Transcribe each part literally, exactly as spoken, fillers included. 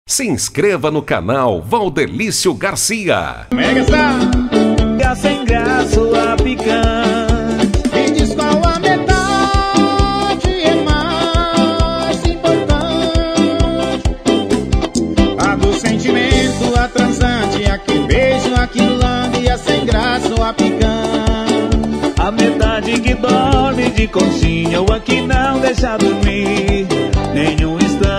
Se inscreva no canal Valdelício Garcia. Mega Star, sem graça a picante. Me diz qual a metade é mais importante. A do sentimento, a transante, a que beijo, a que lambe, a sem graça a picante. A metade que dorme de conchinha, ou a que não deixa dormir nenhum instante.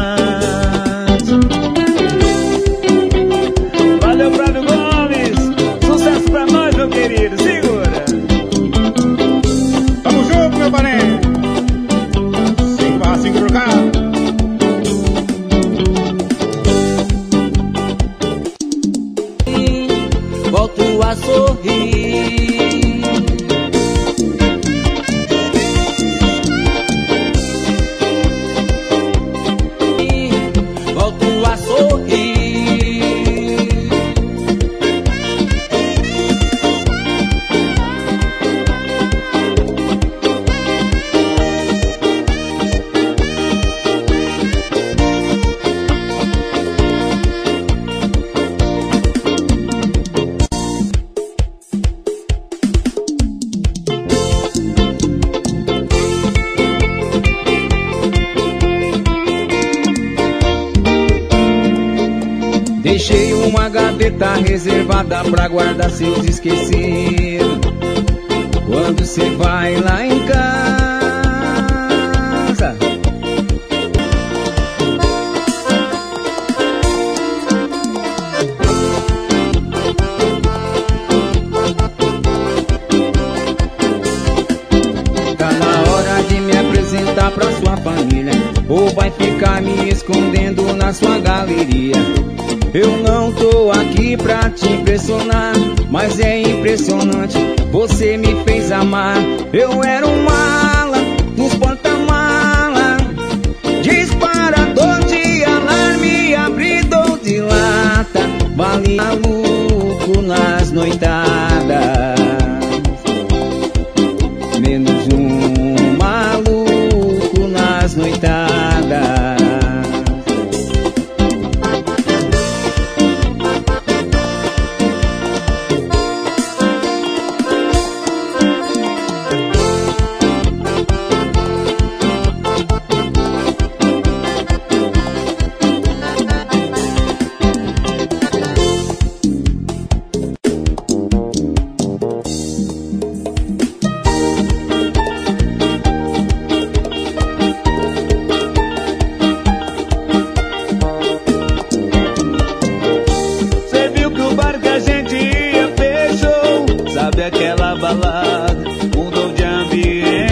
Valeu, Flávio Gomes. Sucesso pra nós, meu querido. Segura. Tamo junto, meu parente. Cinco barra cinco trocado. Volto a sorrir. Volto a sorrir. Deixei uma gaveta reservada pra guardar seus esquecidos. Quando cê vai lá em casa, tá na hora de me apresentar pra sua família, ou vai ficar me escondendo na sua galeria. Eu não tô aqui pra te impressionar, mas é impressionante, você me fez amar. Eu era um mala, nos porta-mala, disparador de alarme, abridor de lata, vale maluco nas noitadas, menos um maluco nas noitadas. Aquela balada mudou de ambiente.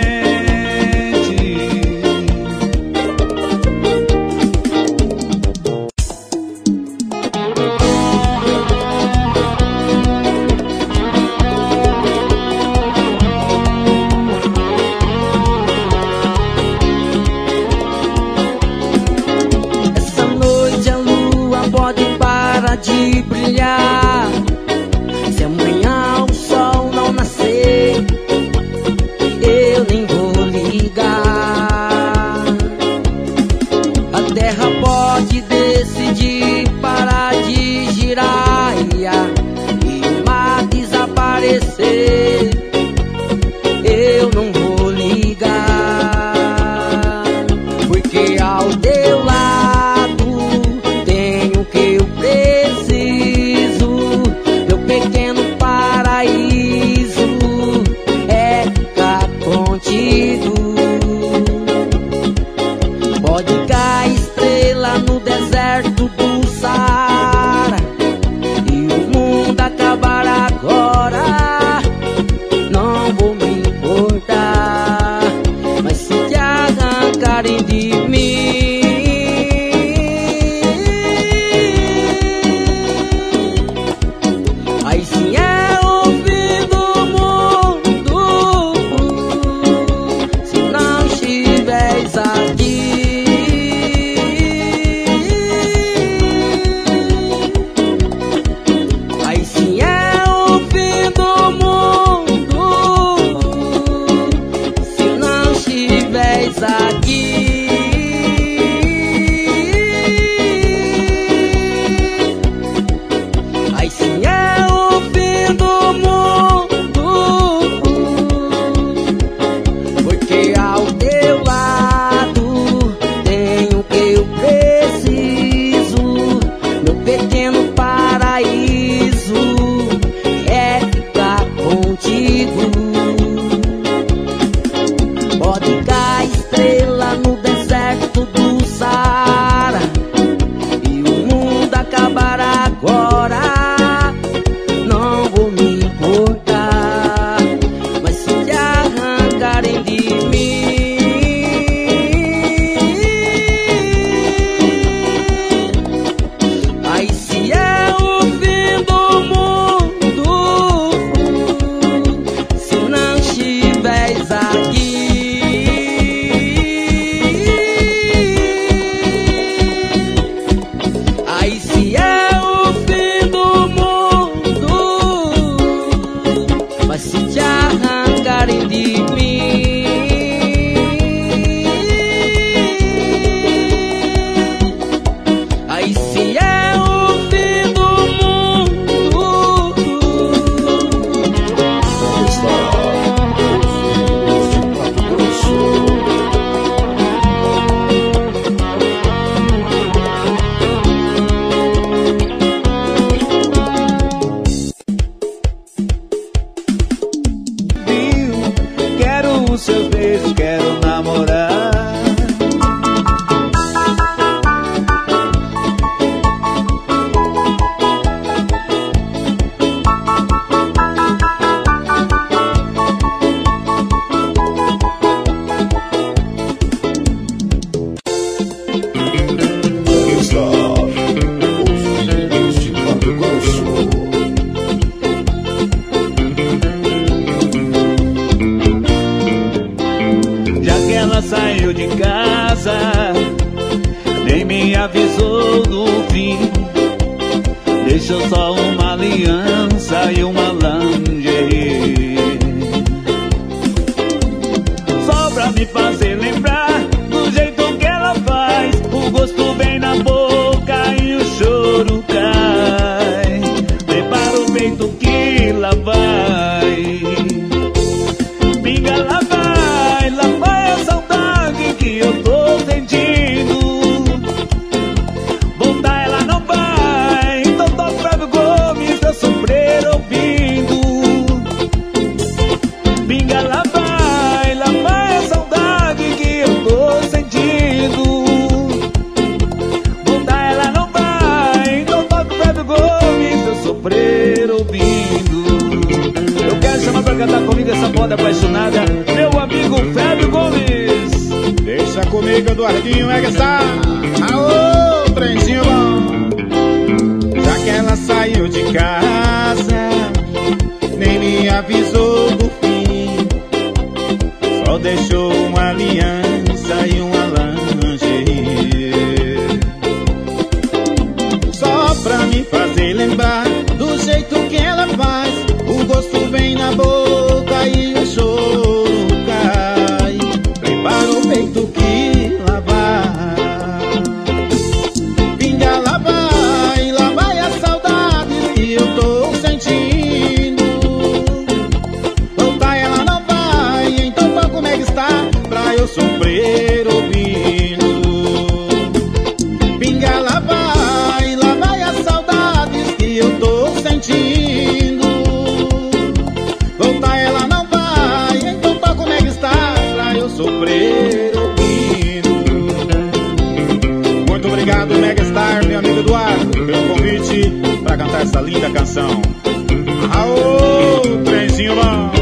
essa noite a lua pode parar de brilhar. Se amanhã o sol não nascer, avisou do fim. Deixou só uma aliança e uma lingerie, só pra me fazer lembrar do jeito que ela faz. O gosto vem na boca e o choro cai. Prepara o peito que lá vai. Pinga, lá vai, lá vai a saudade que eu tô sentindo. Voltar ela não vai, então toca Flávio Gomes pra sofrer ouvindo. Pinga, lá vai, lá vai a saudade que eu tô sentindo. Voltar ela não vai, então toca Flávio Gomes pra sofrer ouvindo. Eu quero chamar pra cantar comigo essa moda apaixonada, meu amigo Flávio Gomes. Deixa comigo, Eduardinho Megastar. Aô, trenzinho bom. Já que ela saiu de casa, nem me avisou do fim. Só deixou uma aliança e uma lingerie, só pra me fazer lembrar do jeito que ela faz. O gosto vem na boca e o choro cai. Prepara o peito que lá vai. Pinga, lá vai, lá vai a saudade que eu tô sentindo. Voltar ela não vai, então pra como é que está pra eu sofrer ouvindo. Pinga, lá vai, lá vai a saudade que eu tô sentindo. Voltar ela não vai, então pra como é que está pra eu sofrer ouvindo. Muito obrigado, Megastar, meu amigo Eduardo, pelo convite pra cantar essa linda canção. Aô, trenzinho bom.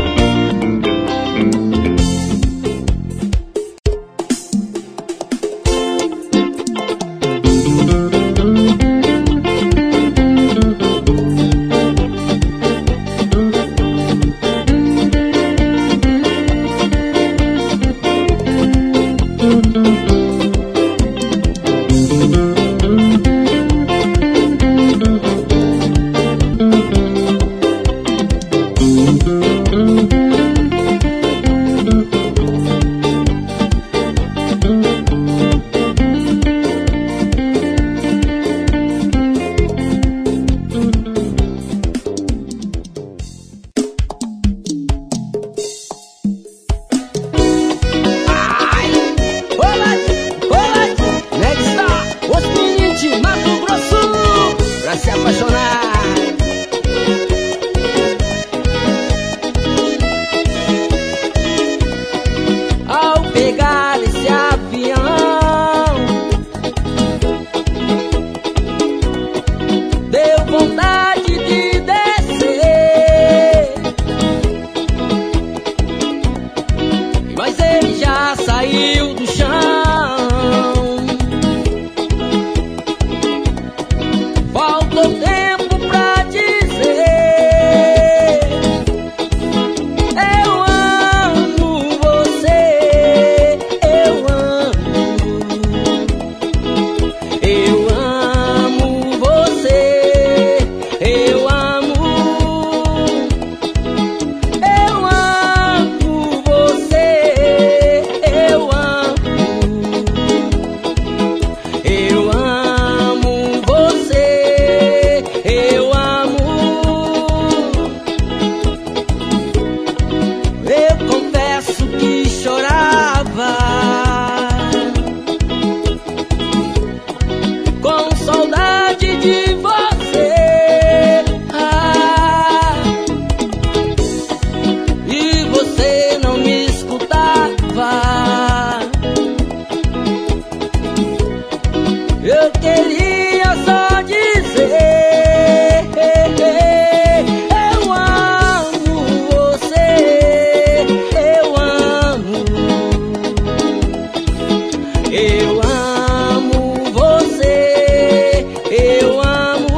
Eu amo você, eu amo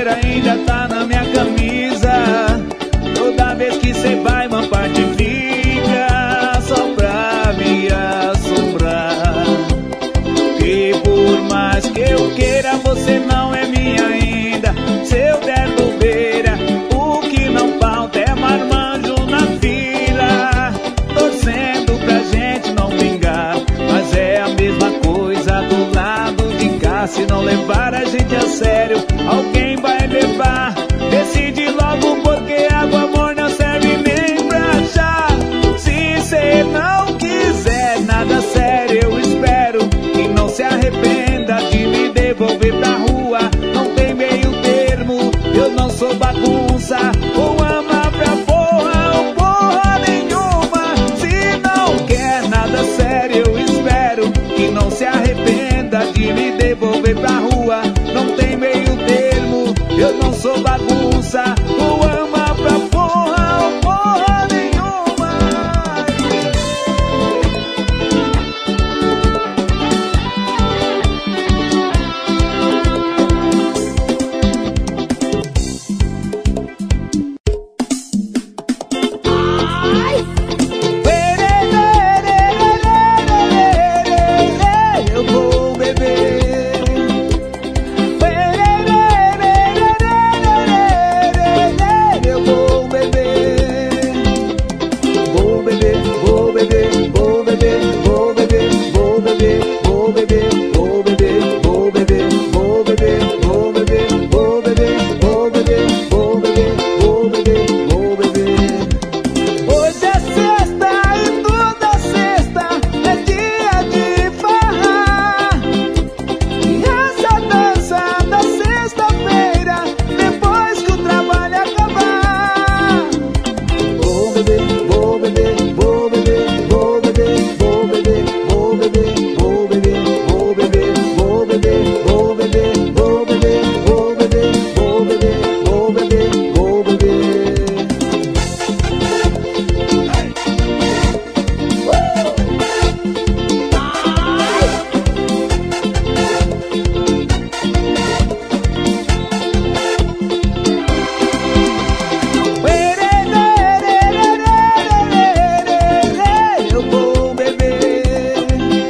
cheiro ainda tá na minha camisa. Toda vez que cê vai, uma parte fica só pra me assombrar. E por mais que eu queira, você não é minha ainda. Se eu der bobeira, o que não falta é marmanjo na fila, torcendo pra gente não vingar. Mas é a mesma coisa do lado de cá. Se não levar a gente a sério, alguém vai levar. Decide logo, porque água morna serve nem pra chá. Se cê não quiser nada sério, eu espero que não se arrependa de me devolver pra rua. Não tem meio termo, eu não sou bagunça. Ou ama pra porra ou porra nenhuma. Se não quer nada sério, eu espero que não se arrependa de me devolver pra rua. Não tem meio termo, eu não sou bagunça. Ou ama pra porra ou porra nenhuma. Eu vou beber. Eu vou beber. Vou beber, vou beber, vou beber, vou beber, vou beber, vou beber, vou beber, vou beber, vou beber, vou beber, vou beber, vou beber, vou beber, vou beber, vou beber. Hoje é sexta e toda sexta é dia de farra. E essa dança da sexta-feira, depois que o trabalho acabar. Vou beber, vou beber, vou beber, vou beber, vou beber, vou beber, vou beber, vou beber, vou beber, vou beber, vou beber, vou beber, vou beber, vou beber, vou beber. Eu vou beber.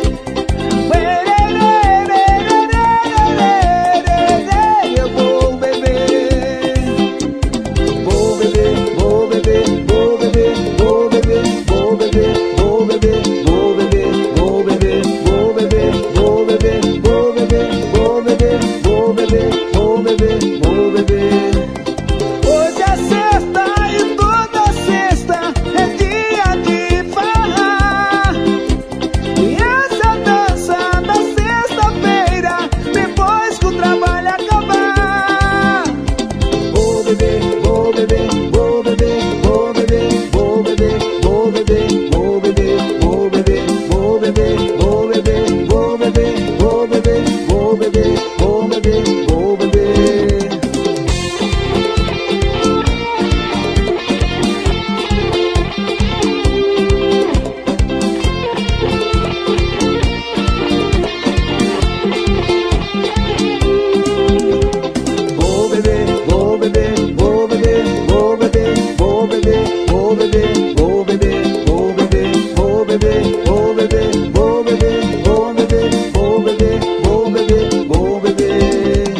Eu vou beber. Vou beber, vou beber, vou beber, vou beber, vou beber, vou beber, vou beber, vou beber, vou beber, vou beber, vou beber, vou beber, vou beber, vou beber, vou beber. Hoje é sexta e toda sexta é dia de farra. E essa dança da sexta-feira, depois que o trabalho acabar. Vou beber, vou beber, vou beber, vou beber, vou beber, vou beber, vou beber, vou beber, vou beber, vou beber, vou beber, vou beber, vou beber, vou beber, vou beber. Vou beber, vou beber, vou beber, vou beber, vou beber, vou beber, vou beber, vou beber, vou beber, vou beber, vou beber, vou beber, vou beber, vou beber, vou beber.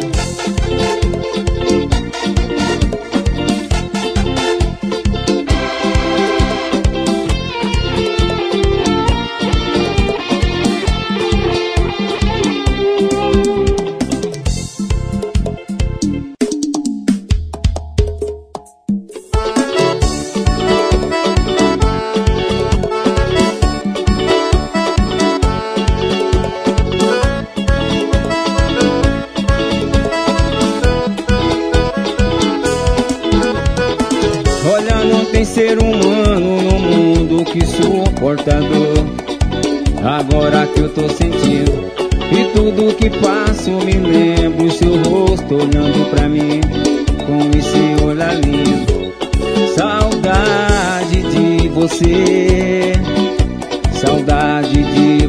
Olha, não tem ser humano no mundo que suporta dor. Agora que eu tô sentindo e tudo que passo me lembro seu rosto olhando pra mim com esse olhar lindo. Saudade de você, saudade de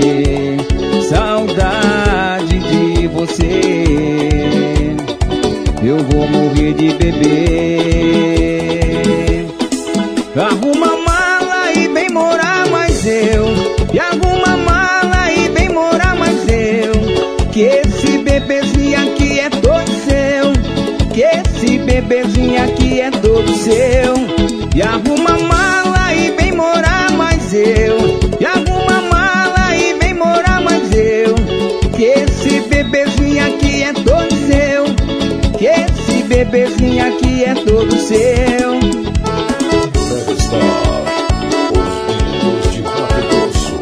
você, saudade de você. eu vou morrer de beber. Arruma a mala e vem morar mais eu, e arruma a mala e vem morar mais eu, que esse bebezinho aqui é todo seu, que esse bebezinho aqui é todo seu. E arruma a mala e vem morar mais eu, e arruma a mala e vem morar mais eu, que esse bebezinho aqui é todo seu, que esse bebezinho aqui é todo seu. Deve estar os meninos de Mato Grosso.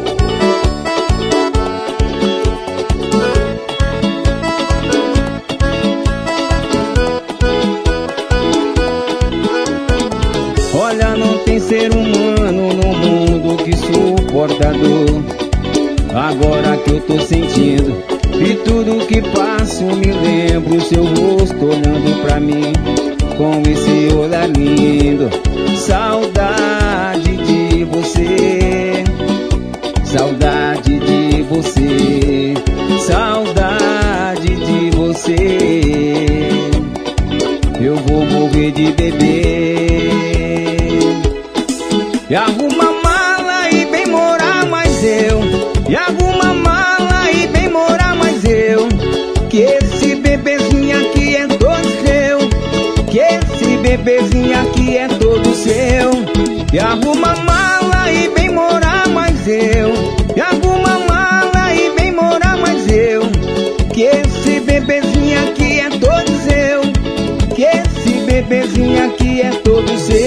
Olha, não tem ser humano no mundo que suporta a dor. Agora que eu tô sentindo e tudo que passo me lembro seu rosto olhando pra mim com esse olhar lindo. Saudade de você, saudade de você, saudade de você. Eu vou morrer de beber. E arruma a mala e vem morar mais eu, e arruma a mala e vem morar mais eu, que esse bebezinho aqui é todo seu, que esse bebezinho aqui é todo seu. E arruma a mala e vem morar mais eu, e arruma a mala e vem morar mais eu, que esse bebezinho aqui é todo seu, que esse bebezinho aqui é todo seu.